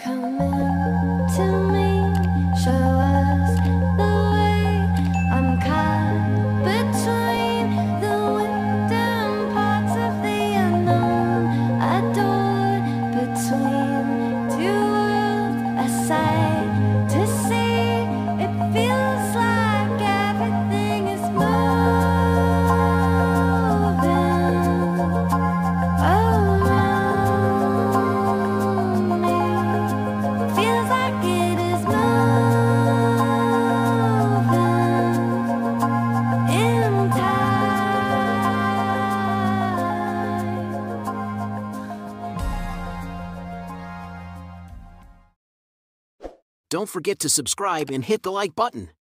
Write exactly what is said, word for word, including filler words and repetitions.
Come into me, show us the way. I'm caught between the wisdom parts of the unknown, adored between two worlds, a sight to see. It feels like everything is moving around me. Feels like it is moving in time. Don't forget to subscribe and hit the like button.